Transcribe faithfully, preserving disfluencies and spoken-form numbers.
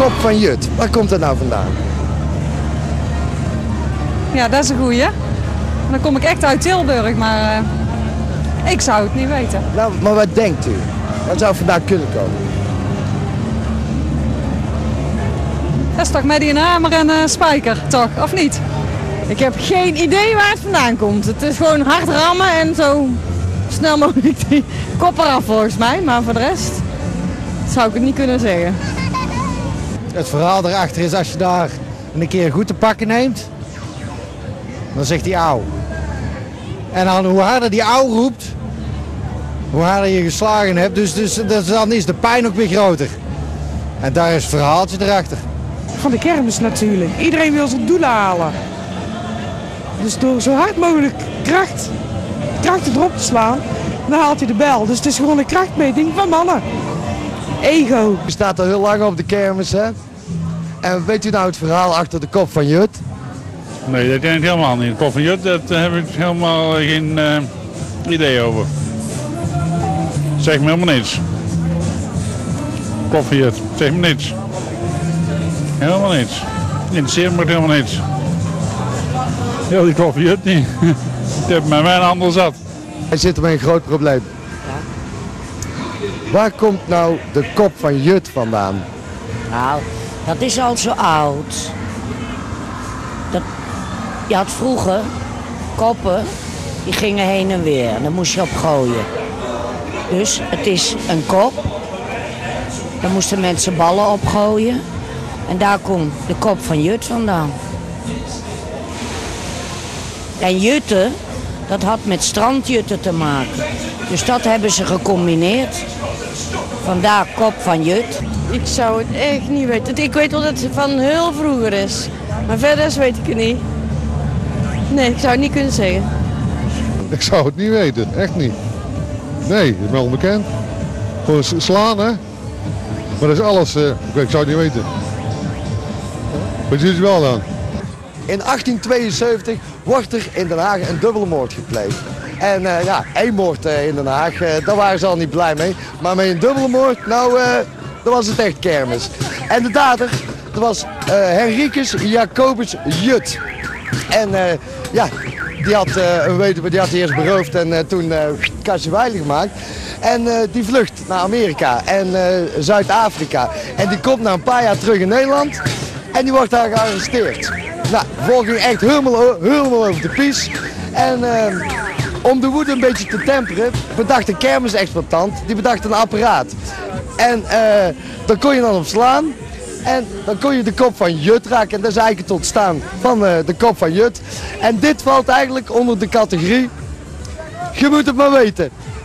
kop van Jut, waar komt dat nou vandaan? Ja, dat is een goeie. Dan kom ik echt uit Tilburg, maar uh, ik zou het niet weten. Nou, maar wat denkt u? Wat zou vandaan kunnen komen? Dat is toch met die een hamer en een spijker, toch? Of niet? Ik heb geen idee waar het vandaan komt. Het is gewoon hard rammen en zo snel mogelijk die kop eraf volgens mij. Maar voor de rest zou ik het niet kunnen zeggen. Het verhaal erachter is, als je daar een keer goed te pakken neemt, dan zegt hij auw. En dan hoe harder die auw roept, hoe harder je geslagen hebt. Dus, dus, dus dan is de pijn ook weer groter. En daar is het verhaaltje erachter. Van de kermis natuurlijk. Iedereen wil zijn doelen halen. Dus door zo hard mogelijk kracht, kracht erop te slaan, dan haalt hij de bel. Dus het is gewoon een krachtmeting van mannen. Ego. U staat al heel lang op de kermis, hè? En weet u nou het verhaal achter de kop van Jut? Nee, dat ken ik helemaal niet. De kop van Jut, daar heb ik helemaal geen uh, idee over. Zeg me helemaal niets. Kop van Jut, zeg me niets. Helemaal niets. Interesseert me helemaal niets. Heel die kop van Jut niet. Ik heb met mij een ander zat. Hij zit met een groot probleem. Waar komt nou de kop van Jut vandaan? Nou, dat is al zo oud. Dat, je had vroeger koppen, die gingen heen en weer. En daar moest je op gooien. Dus het is een kop. Daar moesten mensen ballen op gooien. En daar komt de kop van Jut vandaan. En jutten, dat had met strandjutten te maken. Dus dat hebben ze gecombineerd. Vandaar kop van Jut. Ik zou het echt niet weten. Ik weet wel dat het van heel vroeger is. Maar verder weet ik het niet. Nee, ik zou het niet kunnen zeggen. Ik zou het niet weten, echt niet. Nee, dat is wel onbekend. Gewoon slaan, hè. Maar dat is alles, uh, ik zou het niet weten. Wat doet u wel dan? In achttien tweeënzeventig wordt er in Den Haag een dubbele moord gepleegd. En uh, ja, één moord uh, in Den Haag, uh, daar waren ze al niet blij mee. Maar met een dubbele moord, nou, uh, dan was het echt kermis. En de dader, dat was uh, Henricus Jacobus Jut. En uh, ja, die had uh, een weduwe, die had hij eerst beroofd en uh, toen uh, kastje veilig gemaakt. En uh, die vlucht naar Amerika en uh, Zuid-Afrika. En die komt na een paar jaar terug in Nederland en die wordt daar gearresteerd. Nou, de volging echt helemaal, helemaal over de pies. En uh, om de woede een beetje te temperen, bedacht een kermisexploitant, die bedacht een apparaat. En uh, daar kon je dan op slaan. En dan kon je de kop van Jut raken. En dat is eigenlijk het ontstaan van uh, de kop van Jut. En dit valt eigenlijk onder de categorie, je moet het maar weten.